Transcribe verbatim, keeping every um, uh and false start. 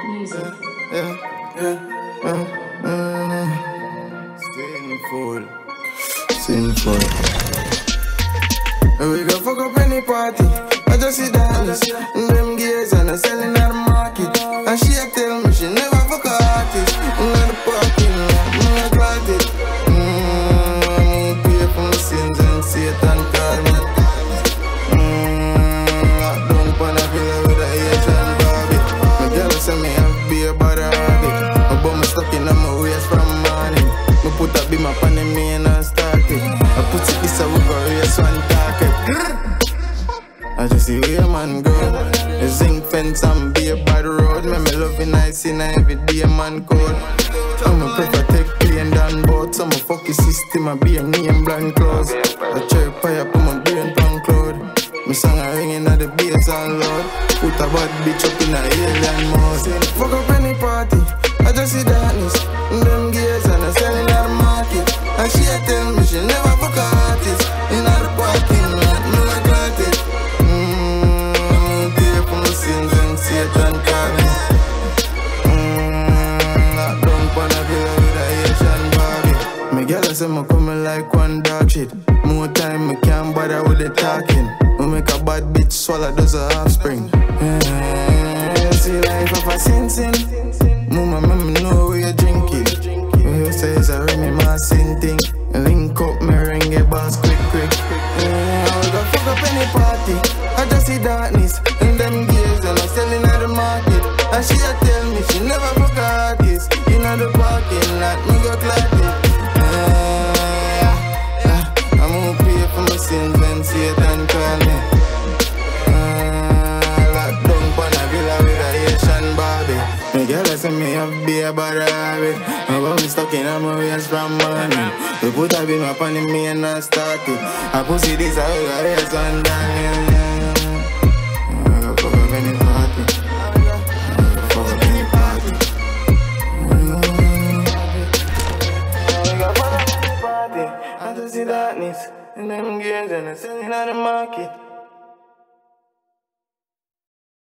Music. Yeah, yeah, uh, uh, sinful, sinful. We go fuck up any party. I just see dance, them gears and I selling at the market. And she a tell me she never fuck a artist. In the parking lot, me a got it. Mmm, pay for my sins and Satan call me. Mmm, locked down pon a villa with a Asian Barbie. My girl say me have beer but I habit. My bum stuck in my waist from morning. Me put a beam up on the main and start it. I put it this a we go race one target. I just see where man go. The zinc fence and be a bad road. Me me love it nice in a everyday man code. I'ma prefer take plane than boat. So my fuck your system and be a name blank clothes. I try fire put my brain pan cloud. My song a ringing at the bass and loud. Put a bad bitch up in a alien mode. Fuck up any party, I just see darkness. Them gears and I selling at the market. And she a tell me she never fuck a artist. In the parking lot, me like got it. Sins and Satan call me. Mmm, locked down pon a villa with a Asian Barbie. Me girl say me coming like one dog shit. More time me can't bother with the talking. We make a bad bitch swallow does a offspring. Yeah, see life of a sin sin. Mama, mama know where you drinking. You say it's a Remy Martin thing. Link up me ring a boss quick quick. Yeah, I go fuck up any party. I just see darkness in them gears and I'm selling at the market. And she a tell me she never fuck a artist. In the parking lot, me go clap it. Yeah, yeah, I'm gonna pay for my sins and Satan call me. Uh, locked down pon a villa with a Asian Barbie. Me girl say me have beer but I have it. My bum stuck in my waist from morning. We put a beam up on the main and start it. I pussy this I got race on down. I go fuck up any party. I go fuck up any party. I go fuck up any party. I just see darkness in them gears and I'm selling at the market.